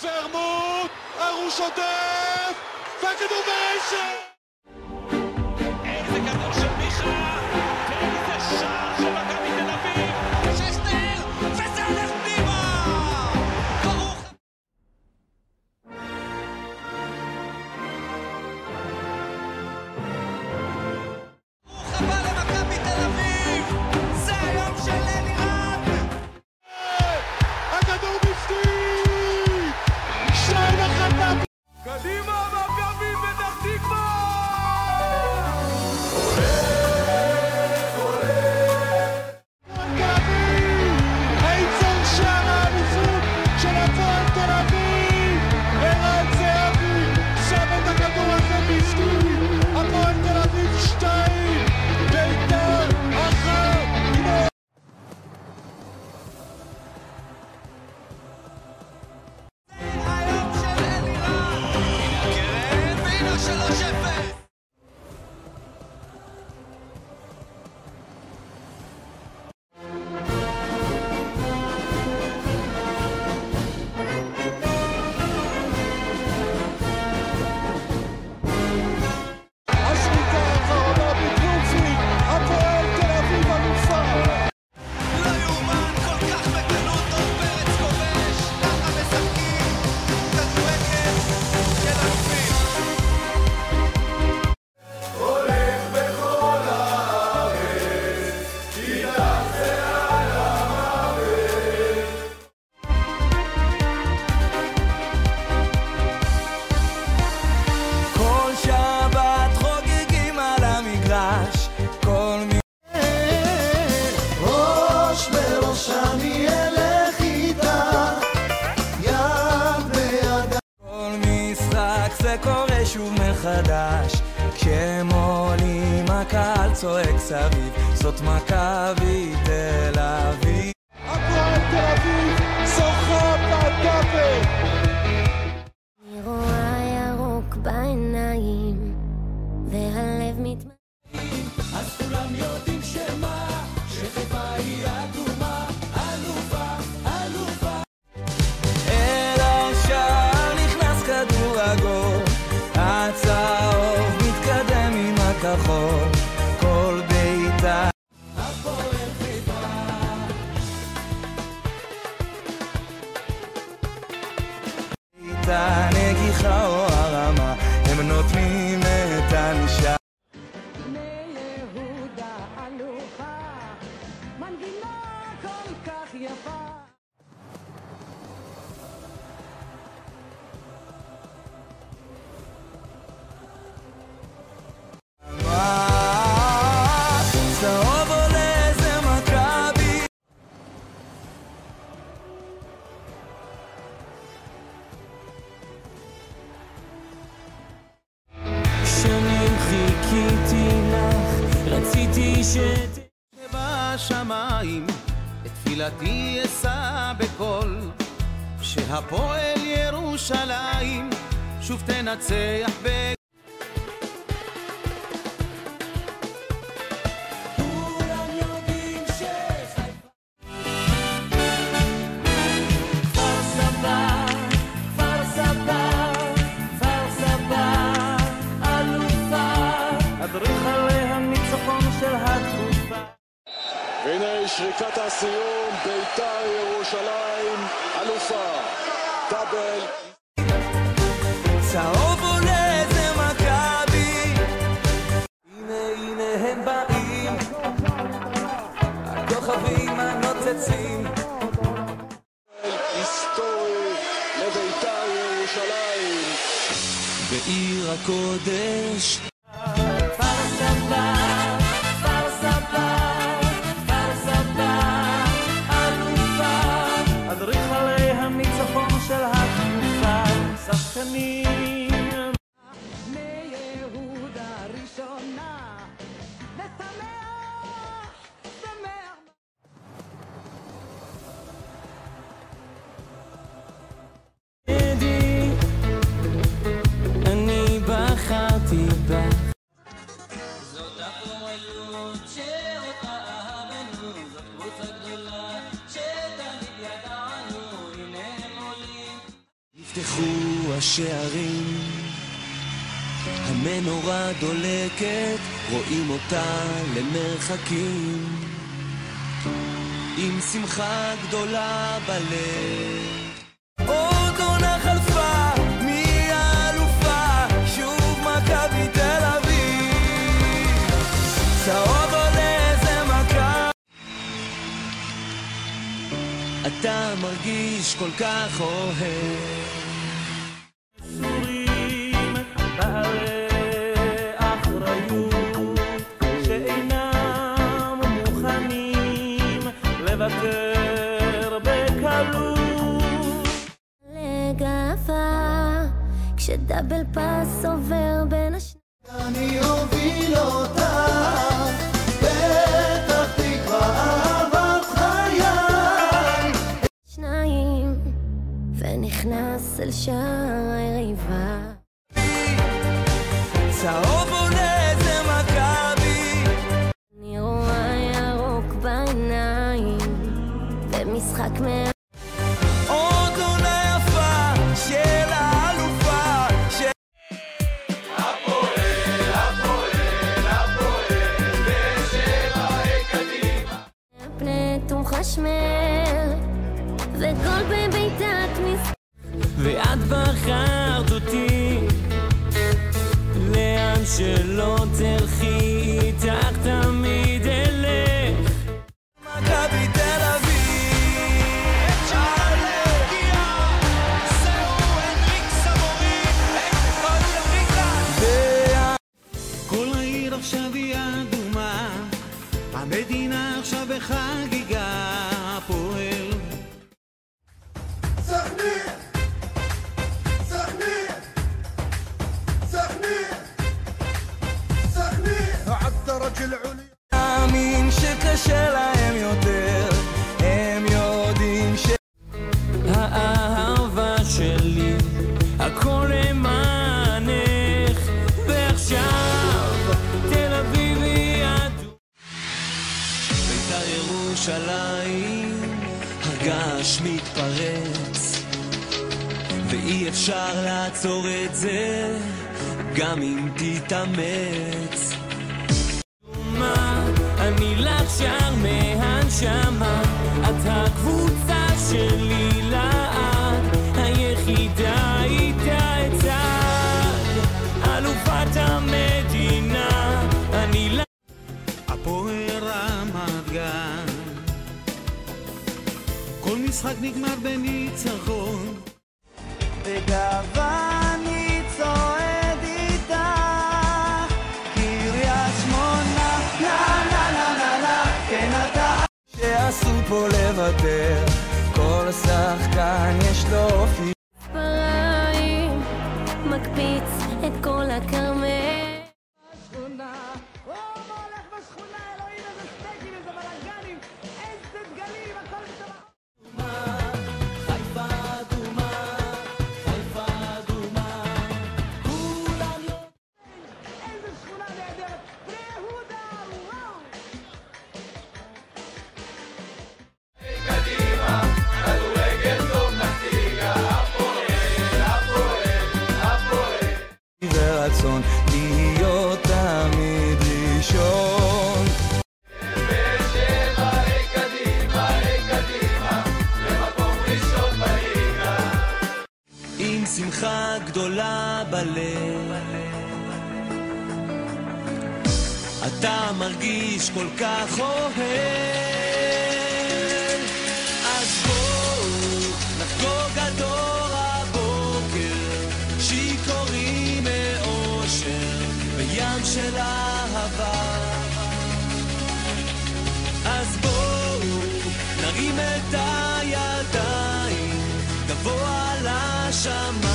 ורמוט, הרוש עודף, והכדור ברשת! איזה כדור של מיכה, ואיזה שער של מכבי תל אביב! שכטר, וזה הולך פנימה! ברוך הבא למכבי תל אביב! זה היום של אלירן! הכדור בפנים! 2-1 קדימה, מכבי פתח תקווה! זה קורה שוב מחדש, כשמולים הקהל צועק סביב, זאת מכבי תל אביב. הפועל תל אביב זוכה בדאבל. אני רואה ירוק בעיניים והלב מתמלא. אז כולם יודעים שמה, שחיפה היא אדומה, אלופה. אל השער נכנס כדור הגול, הצהוב מתקדם עם הכחול, כל ביתה הפועל חיפה. איתה נגיחה או הרמה, הם נותנים את הנשאר. מיהודה אלופה, מנגינה כל כך יפה. צהוב עולה זה מכבי. שנים חיכיתי לך, רציתי בשמיים את תפילתי אשא בקול, שהפועל ירושלים שוב תנצח כולם יודעים שחיפה. כפר סבא, אלופה. אדריכלי הניצחון של התקופה. והנה שריקת הסיום, בית"ר ירושלים, אלופה, דאבל. צהוב עולה זה מכבי. הנה הם באים, הכוכבים הנוצצים. היסטורי לבית"ר ירושלים. בעיר הקודש כפר סבא, אלופה. אדריכלי הניצחון של התקופה. שחקנים מיהודה ראשונה, ושמח. אני בחרתי בך. זאת הפועלות שאותה אהבנו, זאת קבוצה גדולה שתמיד ידענו, הנה הם עולים. נפתחו השערים, המנורה דולקת, רואים אותה למרחקים, עם שמחה גדולה בלב. עוד עונה חלפה, מי האלופה? שוב מכבי תל אביב, צהוב עולה זה מכה. אתה מרגיש כל כך אוהב, סורים בעלי אחריות שאינם מוכנים לוותר בקלות. לגאווה כשדאבל פס עובר בין השניים, אני אוביל אותה פתח תקווה אהבת חיי, ונכנס אל שער היריבה. צהוב עולה זה מכבי, אני רואה ירוק בעיניים ומשחק עוד עונה יפה של האלופה פני תום חשמל וגול בביתת מסך. ואת בחרת אותי לאן שלא תלכי, איתך תמיד אלך. מכבי תל אביב, אפשר להגיע, זהו הנריק סמורים, כל העיר עכשיו היא אדומה, המדינה עכשיו בחגיגה. הפועל מאמין שקשה להם יותר, הם יודעים האהבה שלי הכל למענך, ועכשיו תל אביב היא אדומה. בית"ר ירושלים, הגעש מתפרץ, ואי אפשר לעצור את זה, גם אם תתאמץ. אני לך שר מהנשמה, את הקבוצה שלי לעד, היחידה איתה אצעד, אלופת המדינה, אני לך. הפועל רמת גן, כל משחק נגמר בניצחון. בגאווה אני צועד איתה, קריית שמונה, לה לה לה לה לה, כן אתה שעשו פה לוותר, כל שחקן יש לו אופי. פריים מקפיץ את כל הכרמל. בשכונה, מה הולך בשכונה? אלוהים, איזה סטייקים, איזה בלגנים, איזה דגלים, הכל בסדר. חיפה אדומה, חיפה אדומה, כולם איזה שכונה נהדרת, בני יהודה, וואו. ורצון להיות תמיד ראשון, עם שמחה גדולה בלב, אתה מרגיש כל כך אוהב, אז בואו נחגוג עד אור הבוקר, שיכורים מאושר בים של אהבה. אז בואו נרים את הידיים גבוה לשמיים,